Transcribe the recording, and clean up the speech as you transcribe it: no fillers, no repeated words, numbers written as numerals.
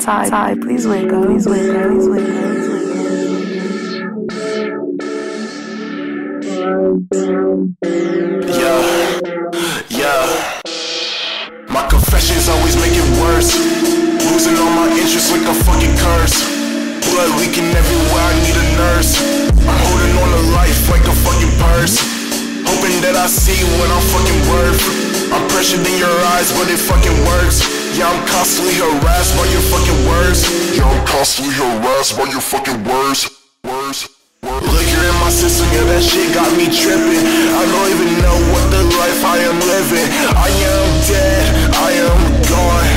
Tai, please wake up, please wake up, please wake up, please wake up. Yeah. My confessions always make it worse. Losing all my interest like a fucking curse. Blood leaking everywhere, I need a nurse. I'm holding on to life like a fucking purse, hoping that I see what I'm fucking worth. I'm pressured in your eyes, but it fucking works. Yeah, I'm constantly harassed by your fucking words. Yeah, I'm constantly harassed by your fucking words. Liquor in my system, yeah, that shit got me tripping. I don't even know what the life I am living. I am dead, I am gone.